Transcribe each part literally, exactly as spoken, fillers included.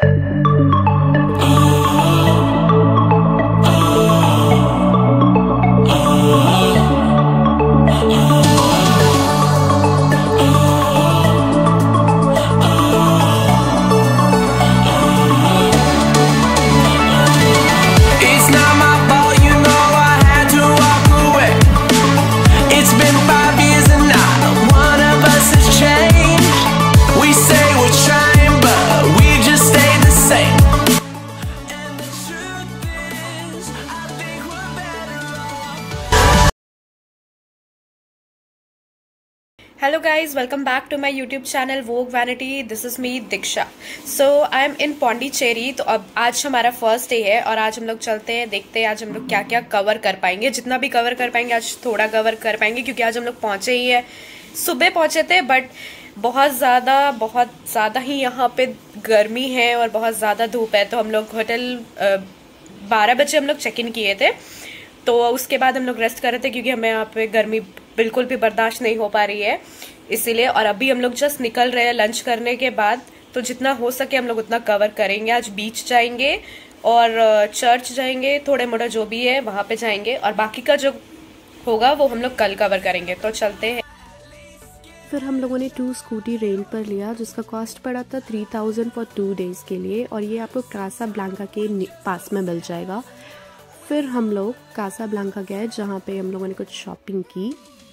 Hello guys, welcome back to my YouTube channel Vogue Vanity. This is me Diksha. So I am in Pondicherry. तो अब आज हमारा first day है और आज हम लोग चलते हैं, देखते हैं आज हम लोग क्या क्या कवर कर पाएंगे। जितना भी कवर कर पाएंगे आज थोड़ा कवर कर पाएंगे, क्योंकि आज हम लोग पहुंचे ही है, सुबह पहुंचे थे, बट बहुत ज़्यादा बहुत ज़्यादा ही यहाँ पे गर्मी है और बहुत ज़्यादा धूप है। तो हम लोग होटल बारह बजे हम लोग चेक इन किए थे, तो उसके बाद हम लोग रेस्ट कर रहे थे क्योंकि हमें यहाँ पे गर्मी बिल्कुल भी बर्दाश्त नहीं हो पा रही है, इसीलिए। और अभी हम लोग जस्ट निकल रहे हैं लंच करने के बाद, तो जितना हो सके हम लोग उतना कवर करेंगे। आज बीच जाएंगे और चर्च जाएंगे, थोड़े मोड़ा जो भी है वहाँ पे जाएंगे, और बाकी का जो होगा वो हम लोग कल कवर करेंगे। तो चलते हैं। फिर हम लोगों ने टू स्कूटी रेंट पर लिया, जिसका कॉस्ट पड़ा था three thousand for two days के लिए, और ये आपको कासा ब्लांका के पास में मिल जाएगा। फिर हम लोग कासा ब्लांका गए, जहाँ पे हम लोगों ने कुछ शॉपिंग की।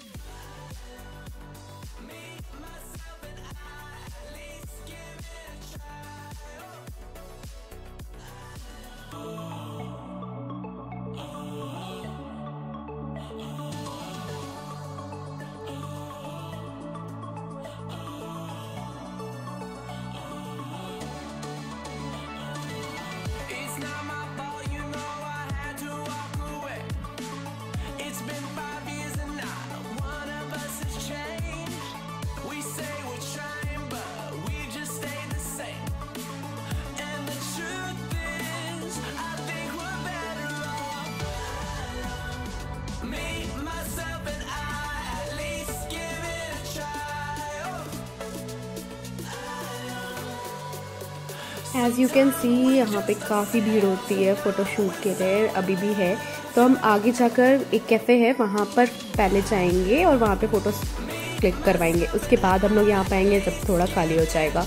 एज़ यू कैन सी यहाँ पे काफ़ी भीड़ होती है फ़ोटोशूट के लिए, अभी भी है। तो हम आगे जाकर एक कैफ़े है वहाँ पर पहले जाएंगे और वहाँ पे फ़ोटोस क्लिक करवाएंगे। उसके बाद हम लोग यहाँ पे आएंगे जब थोड़ा खाली हो जाएगा।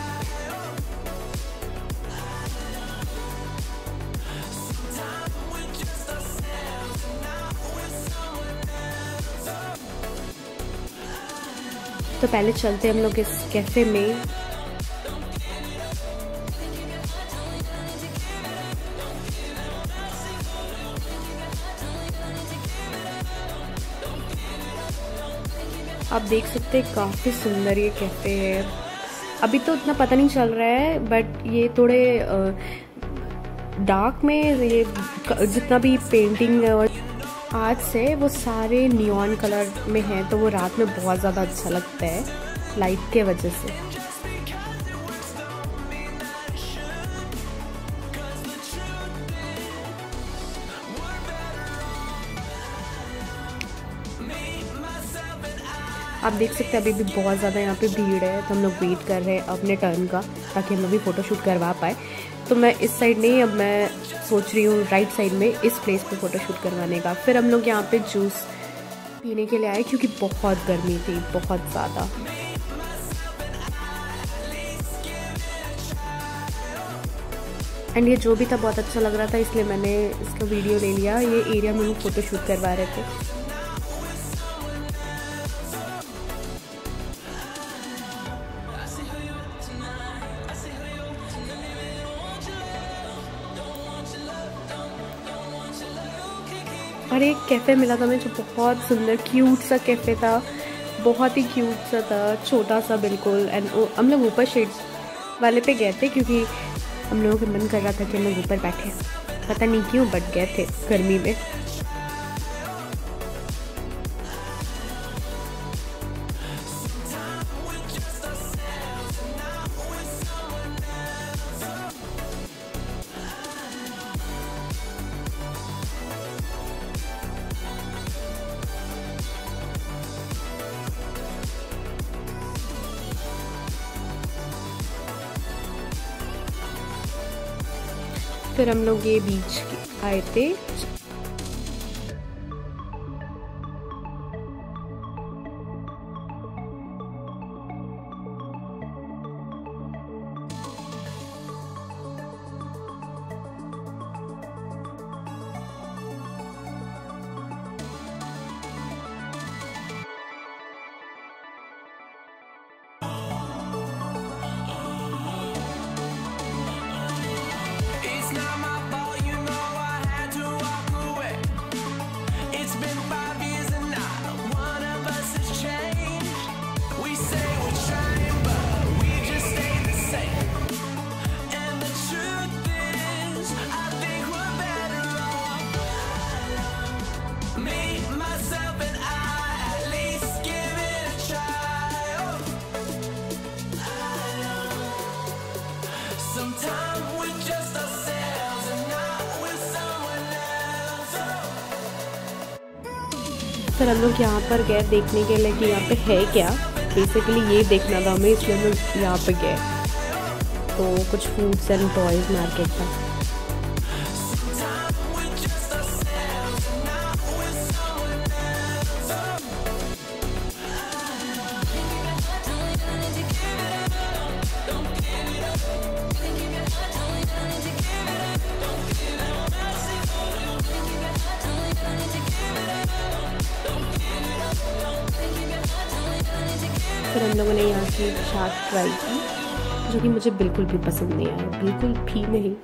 तो पहले चलते हम लोग इस कैफ़े में। आप देख सकते हैं काफ़ी सुंदर ये कैफ़े है। अभी तो उतना पता नहीं चल रहा है, बट ये थोड़े डार्क में ये जितना भी पेंटिंग और आज से वो सारे नियॉन कलर में है, तो वो रात में बहुत ज़्यादा अच्छा लगता है लाइट के वजह से। आप देख सकते हैं अभी भी बहुत ज़्यादा यहाँ पे भीड़ है, तो हम लोग वेट कर रहे हैं अपने टर्न का, ताकि हम लोग भी फ़ोटोशूट करवा पाए। तो मैं इस साइड नहीं, अब मैं सोच रही हूँ राइट साइड में इस प्लेस पे फ़ोटोशूट करवाने का। फिर हम लोग यहाँ पे जूस पीने के लिए आए, क्योंकि बहुत गर्मी थी, बहुत ज़्यादा। एंड ये जो भी था बहुत अच्छा लग रहा था, इसलिए मैंने इसका वीडियो ले लिया। ये एरिया में लोग फ़ोटोशूट करवा रहे थे। और एक कैफ़े मिला था हमें जो बहुत सुंदर क्यूट सा कैफ़े था, बहुत ही क्यूट सा था, छोटा सा बिल्कुल। एंड हम लोग ऊपर शेड वाले पे गए थे, क्योंकि हम लोगों को मन कर रहा था कि हम लोग ऊपर बैठे, पता नहीं क्यों, बट गए थे गर्मी में। फिर हम लोग ये बीच आए थे। फिर हम लोग यहाँ पर गए देखने के लिए कि यहाँ पे है क्या, बेसिकली ये देखना था हमें, इसलिए हम लोग यहाँ पे गए। तो कुछ फूड्स एंड टॉयज मार्केट था। फिर हम लोगों ने यहाँ की चाट ट्राई की, जो कि मुझे बिल्कुल भी पसंद नहीं आया, बिल्कुल भी नहीं।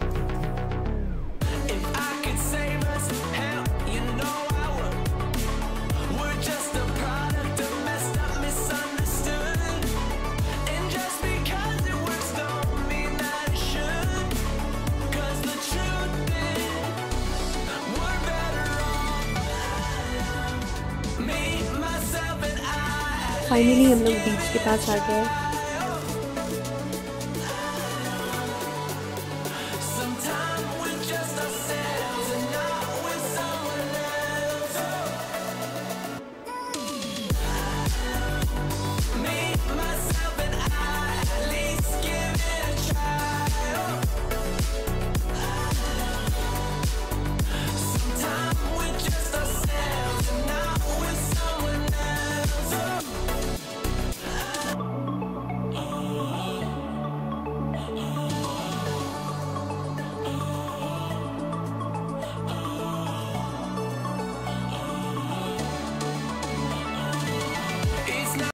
फाइनली हम लोग बीच के पास आ गए।